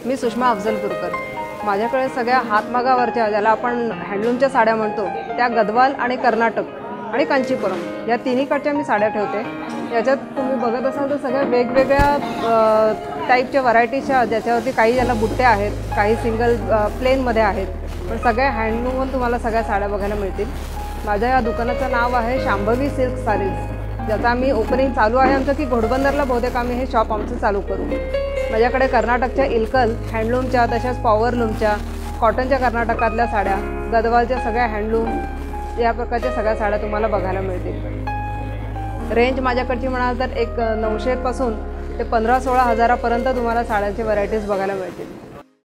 मी सुषमा अफजलपूरकर। माझ्याकडे सगळ्या हातमागावरच्या ज्याला आपण हँडलूमच्या साड्या म्हणतो त्या गदवाल आणि कर्नाटक आणि कांचीपुरम या तिन्हीकडच्या मी साड्या ठेवते। याच्यात तुम्ही बघत असाल तर सगळ्या वेगवेगळ्या टाईपच्या व्हरायटीच्या, ज्याच्यावरती काही ज्याला बुट्ट्या आहेत, काही सिंगल प्लेनमध्ये आहेत, पण सगळ्या हँडलूमवर तुम्हाला सगळ्या साड्या बघायला मिळतील। माझ्या या दुकानाचं नाव आहे शांभवी सिल्क साडीज, ज्याचा आम्ही ओपनिंग चालू आहे आमचं की घोडबंदरला बहुतेक आम्ही हे शॉप आमचं चालू करू। माझ्याकडे कर्नाटकच्या इल्कल हँडलूमच्या, तशाच पॉवरलूमच्या, कॉटनच्या कर्नाटकातल्या साड्या, गदवालच्या सगळ्या हँडलूम या प्रकारच्या सगळ्या साड्या तुम्हाला बघायला मिळतील। रेंज माझ्याकडची म्हणाल तर 900 पासून ते 15-16 हजारापर्यंत तुम्हाला साड्यांची व्हरायटीज बघायला मिळतील।